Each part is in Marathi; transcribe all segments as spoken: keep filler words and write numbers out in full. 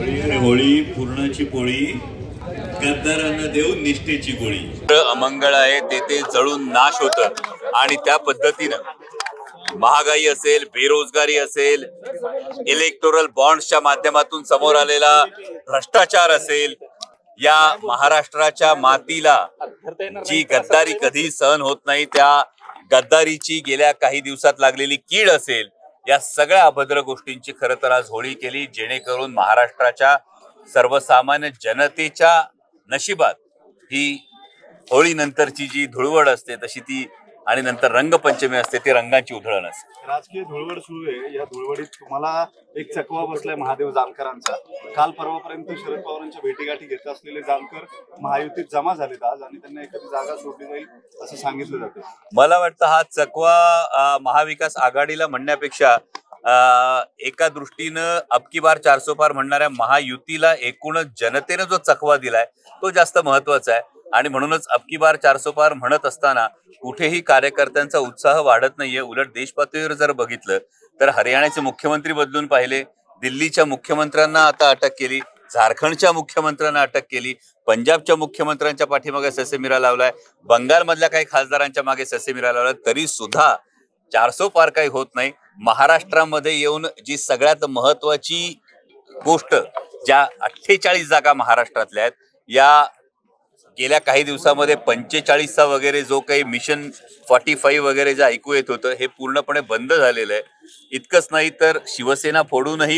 होळी रे होळी पूर्णाची पोळी गद्दारांना देऊन निष्ठेची गोळी। अमंगळ आहे ते ते जळून नाश होतं आणि त्या पद्धतीनं महागाई असेल, बेरोजगारी असेल, इलेक्टोरल बॉन्ड्सच्या माध्यमातून समोर आलेला भ्रष्टाचार असेल, या महाराष्ट्राच्या मातीला जी गद्दारी कधी सहन होत नाही त्या गद्दारीची गेल्या काही दिवसात लागलेली कीड असेल, या सगळ्या अभद्र गोष्टींची खरं तर आज होळी केली, जेणेकरून महाराष्ट्राच्या सर्वसामान्य जनतेच्या नशिबात ही होळी नंतरची जी धुळवड असते तशी ती आणि नंतर रंगपंचमी असते ती रंगांची उधळण असते। राजकीय धुळवड सुरू आहे, या धुळवडीत तुम्हाला एक चकवा बसलाय महादेव जानकरांचा। काल परवापर्यंत शरद पवारांच्या भेटीगाठी घेत असलेले जानकर महायुतीत जमा झालेत आज आणि त्यांना एखादी जागा सोडली जाईल असं सांगितलं जातं। मला वाटतं हा चकवा महाविकास आघाडीला म्हणण्यापेक्षा एका दृष्टीनं अबकी बार चारसो पार म्हणणाऱ्या महायुतीला एकूणच जनतेने जो चकवा दिलाय तो जास्त महत्वाचा आहे आणि म्हणूनच अबकी बार चारसो पार म्हणत असताना कुठेही कार्यकर्त्यांचा उत्साह वाढत नाहीये। उलट देश पातळीवर जर बघितलं तर हरियाणाचे मुख्यमंत्री बदलून पाहिले, दिल्लीच्या मुख्यमंत्र्यांना आता अटक केली, झारखंडच्या मुख्यमंत्र्यांना अटक केली, पंजाबच्या मुख्यमंत्र्यांच्या पाठीमागे ससेमिरा लावलाय, बंगालमधल्या काही खासदारांच्या मागे ससेमिरा लावलाय, तरी सुद्धा चारसो पार काही होत नाही। महाराष्ट्रामध्ये येऊन जी सगळ्यात महत्वाची गोष्ट, ज्या अठ्ठेचाळीस जागा महाराष्ट्रातल्या आहेत, या गेल्या काही दिवसामध्ये पंचेचाळीसचा वगैरे जो काही मिशन फॉर्टी फाईव्ह वगैरे जे ऐकू येत होतं हे पूर्णपणे बंद झालेलं आहे। इतकंच नाही तर शिवसेना फोडूनही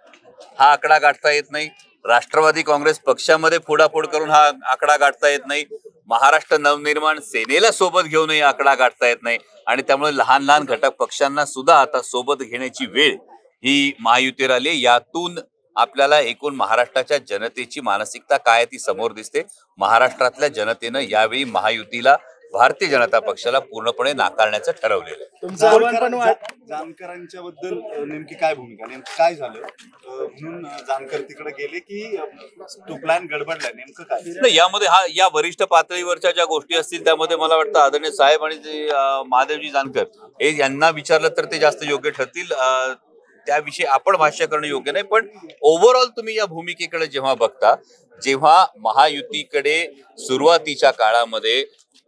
हा आकडा गाठता येत नाही, राष्ट्रवादी काँग्रेस पक्षामध्ये फोडाफोड करून हा आकडा गाठता येत नाही, महाराष्ट्र नवनिर्माण सेनेला सोबत घेऊनही आकडा गाठता येत नाही आणि त्यामुळे लहान लहान घटक पक्षांना सुद्धा आता सोबत घेण्याची वेळ ही महायुतीवर आली। यातून आपल्याला एकूण महाराष्ट्राच्या जनतेची मानसिकता काय ती समोर दिसते। महाराष्ट्रातल्या जनतेनं यावेळी महायुतीला, भारतीय जनता पक्षाला पूर्णपणे नाकारण्याचं ठरवलेलं आहे। जानकरांच्या बद्दल नेमकी काय भूमिका, नेमकं काय झालं म्हणून जानकर तिकडे गेले की तो प्लॅन गडबडलाय, नेमकं काय नाही यामध्ये? हा या वरिष्ठ पातळीवरच्या ज्या गोष्टी असतील त्यामध्ये मला वाटतं आदरणीय साहेब आणि जे महादेवजी जानकर हे यांना विचारलं तर ते जास्त योग्य ठरतील, त्याविषयी आपण भाष्य करणं योग्य नाही। पण ओव्हरऑल तुम्ही या भूमिकेकडे जेव्हा बघता, जेव्हा महायुतीकडे सुरुवातीच्या काळामध्ये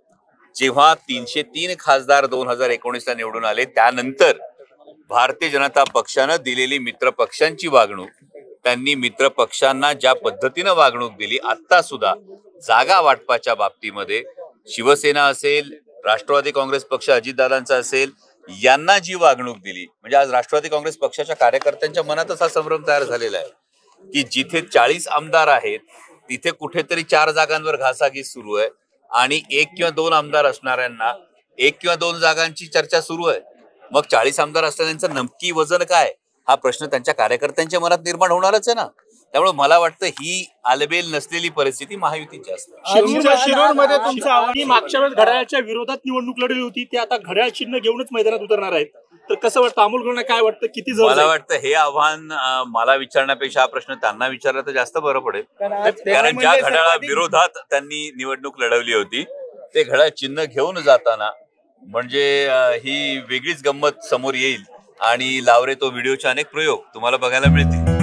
जेव्हा तीनशे तीन खासदार दोन हजार एकोणीस ला निवडून आले, त्यानंतर भारतीय जनता पक्षानं दिलेली मित्र पक्षांची वागणूक, त्यांनी मित्र पक्षांना ज्या पद्धतीनं वागणूक दिली, आता सुद्धा जागा वाटपाच्या बाबतीमध्ये शिवसेना असेल, राष्ट्रवादी काँग्रेस पक्ष अजितदादांचा असेल, यांना जी वागणूक दिली, म्हणजे आज राष्ट्रवादी काँग्रेस पक्षाच्या कार्यकर्त्यांच्या मनातच हा संभ्रम तयार झालेला आहे की जिथे चाळीस आमदार आहेत तिथे कुठेतरी चार जागांवर घासाघीस सुरू आहे आणि एक किंवा दोन आमदार असणाऱ्यांना एक किंवा दोन जागांची चर्चा सुरू आहे। मग चाळीस आमदार असणाऱ्यांचं नक्की वजन काय, हा प्रश्न त्यांच्या कार्यकर्त्यांच्या मनात निर्माण होणारच आहे ना। त्यामुळे मला वाटतं ही आलबेल नसलेली परिस्थिती महायुतीची असते। शिरोरमध्ये तुमचं आव्हान, मागच्या वेळेस घड्याळाच्या विरोधात निवडणूक लढली होती, ते आता घड्याळ चिन्ह घेऊनच मैदानात उतरणार आहेत, तर कसं वाटतं अमोल, काय वाटतं, किती जवळ? मला वाटतं हे आव्हान मला विचारण्यापेक्षा हा प्रश्न त्यांना विचारला तर जास्त बरं पडेल, कारण ज्या घड्याळा विरोधात त्यांनी निवडणूक लढवली होती ते घड्याळ चिन्ह घेऊन जाताना म्हणजे ही वेगळीच गंमत समोर येईल आणि लावरे तो व्हिडिओचे अनेक प्रयोग तुम्हाला बघायला मिळतील।